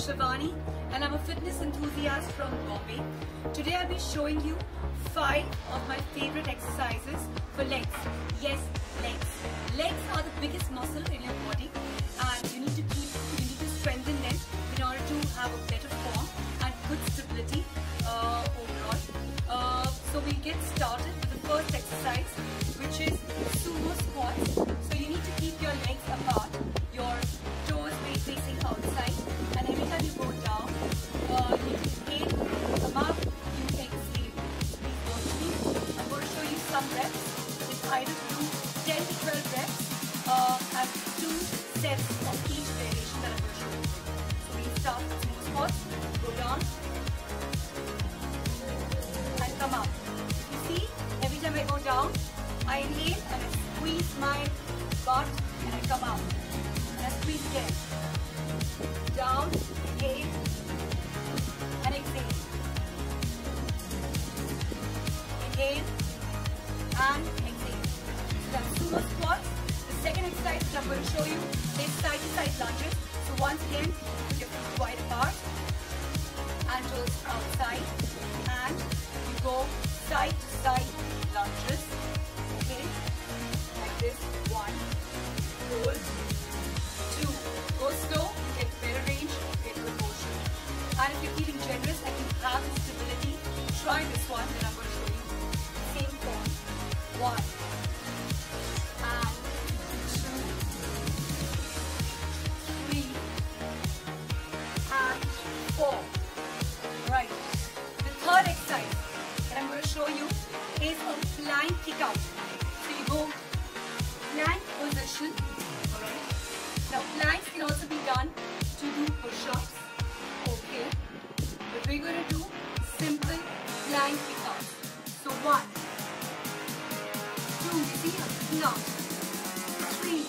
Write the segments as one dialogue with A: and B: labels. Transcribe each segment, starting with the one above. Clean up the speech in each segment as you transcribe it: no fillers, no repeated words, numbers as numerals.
A: Shivani and I'm a fitness enthusiast from Bombay. Today I'll be showing you 5 of my favorite exercises for legs. Yes, legs. Legs are the biggest muscle in your body and you need to strengthen them in order to have a better form and good stability overall. So we'll get started with the first exercise, which is sumo squats. So you need to keep your legs apart, your toes facing outside, and every time you go down, you inhale, come up, you exhale. Please watch me. I'm going to show you some reps. It's either do 10 to 12 reps and 2 sets of each variation that I'm going to show you. So we start with sumo squats, go down, and come up. You see, every time I go down, I inhale and I squeeze my butt and I come up. And I squeeze again. Down, inhale, and exhale. Inhale, and exhale. So that's sumo squats. The second exercise that I'm going to show you is side to side lunges. So once again, put your feet wide apart and toes outside. And you go side to side lunges. Okay, like this. 1, hold, 2, go slow, get better range, get good motion. And if you're feeling generous and you have the stability, try this one that I'm going to show you. Same form. 1, and 2, 3, and 4. Right. The third exercise that I'm going to show you is a plank kick out. So you go plank position. Alright. Now planks can also be done to do push-ups. Okay. But we're going to do simple plank kick out. So 1, 2, you see, I'm kicking out. 3,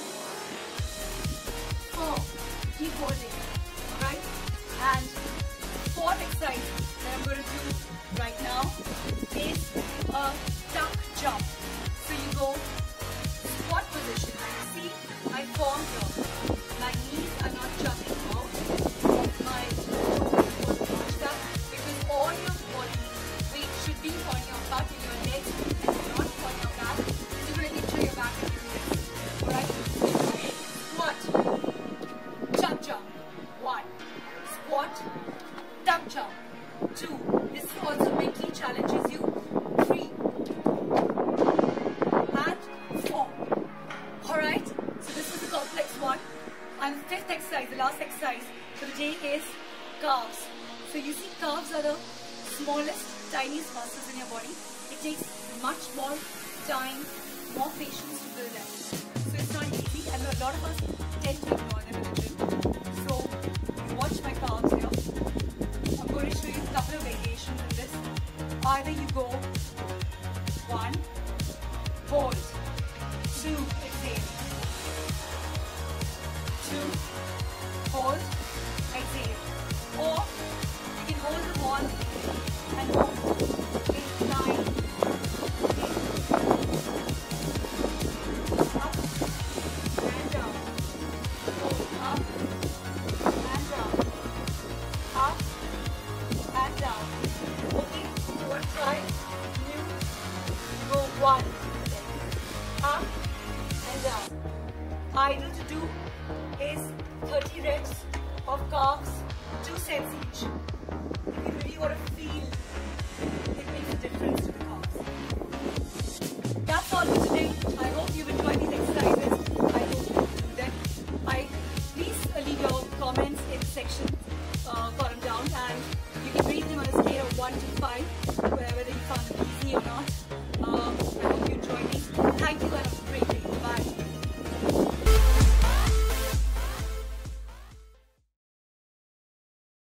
A: 4, keep holding. Alright. And fourth exercise that I'm going to do right now is a tuck jump. So you go squat position. And see, I form here. My knees are not jumping out. My toes won't touch that because all your body weight should be on your butt and your legs and not on your back. You're going to injure your back and your legs. Alright? Squat. Tuck jump. 1. Squat. Tuck jump. 2. This also mentally challenges you. 3. And 4. Alright, so this is the complex one. And the fifth exercise, the last exercise for the day is calves. So you see, calves are the smallest, tiniest muscles in your body. It takes much more time, more patience to build them. So it's not easy, and a lot of us tend to ignore them in the gym. So you watch my calves here. I'm going to show you a couple of variations in this. Either you go 1, hold, 2, exhale, 2, hold, exhale, or you can hold them on and go 8, 9, 8, up and down, go up and down, up and down. Okay, so let's try new. Go 1, up and down. Ideal to do is 30 reps of calves, 2 sets each. If you really want to feel it makes a difference.